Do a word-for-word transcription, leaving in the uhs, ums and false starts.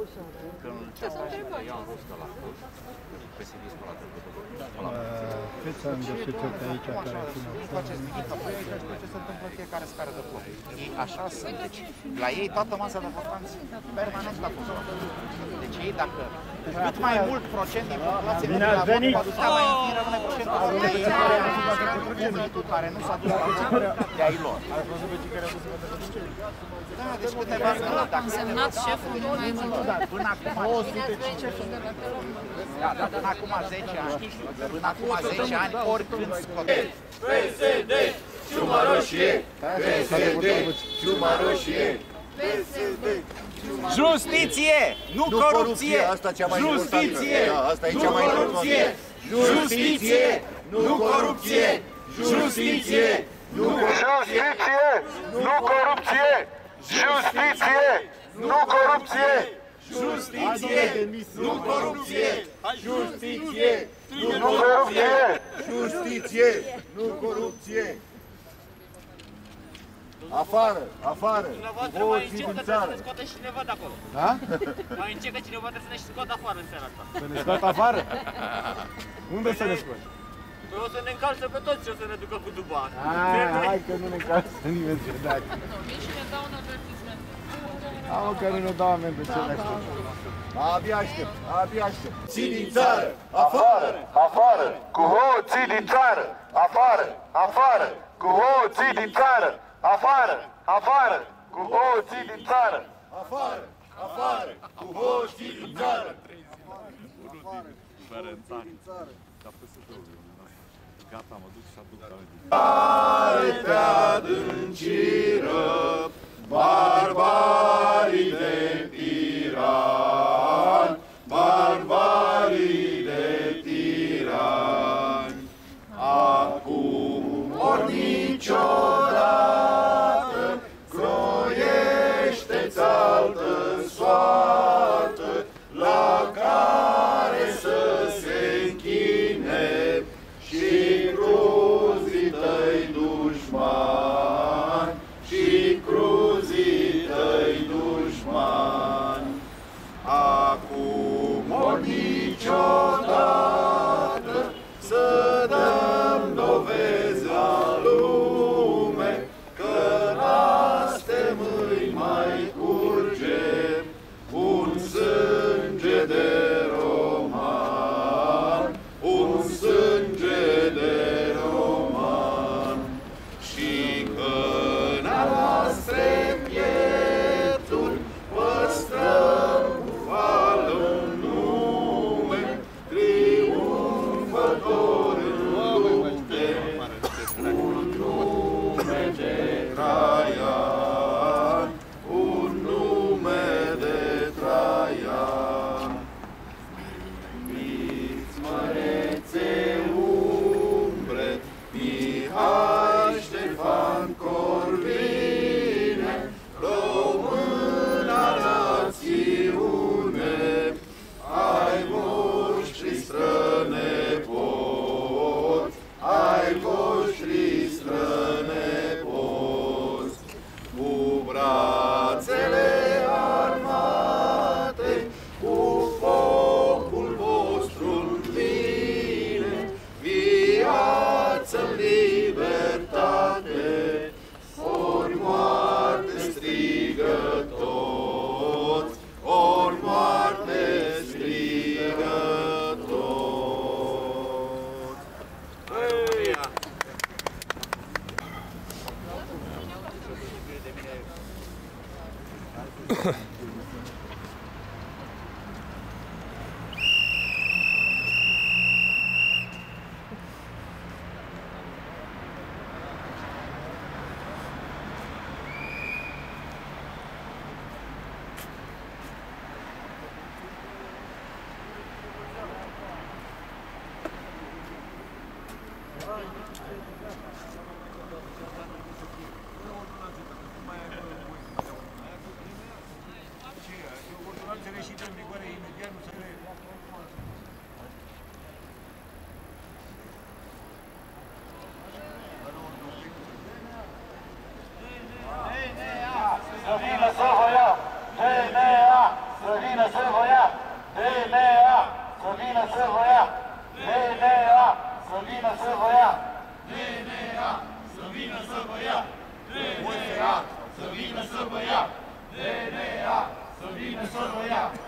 Când ce eu am văzut la curs, pesimismul a trecut Cât s-a îngăsit tot aici care acum? Nu faceți nimic, apoi aici știu ce se întâmplă în fiecare scară de bloc. Ei așa sunt, deci la ei toată masa de votanți permanent la funcție. Deci ei dacă cât mai mult procent din populație nu la vot, cu atâta mai întâi rămâne procentul publicul care nu s-a dus la vot de ai lor. Da, deci câteva zile, dacă însemnat șeful nu mai mult. Până acum, da, da, până acum zece ani, până acum zece ani, oricând scoteți. P S D, ciuma roșie! P S D, ciuma roșie! P S D, Justiție, nu corupție! Asta cea mai Justiție, asta e cea mai corupție! Justiție, nu corupție! Justiție, nu Justiție, nu corupție! Justiție, nu corupție! Justiție, nu corupție! Justiție, Nu corupție! Justiție, nu corupție! Afară, afară! Voți din țară! Scoate și cineva de acolo. Da? Mai încercă cineva trebuie să ne și scoată afară în seara asta. Să ne scot afară? Unde să ne scot? Păi o să ne încalce pe toți și o să ne ducă cu duba. Hai că nu ne încalță nimeni ce dacă. Vin și ne dau un avertisment. Au că nu ne dau amendă ce le aștept. Abia aștept, abia aștept! Ții din țară! Afară, afară, cu hoții din țară! Afară, afară, cu hoții din țară! Afară, afară, cu hoții din țară! Afară, afară, cu hoții din țară! Gata, mă duc și aduc Care te adânciră barbarii de tirani, barbarii de tirani. Acum ori niciodată croiește-ți altă soartă la care să se închine și cruzii tăi dușmani, și cruzii tăi dușmani. vină să vă ia! D N A să vină să vă ia! D N A să vină să vă ia! D N A să vină să vă ia! D N A să vină să vă ia! D N A să vină să vă ia!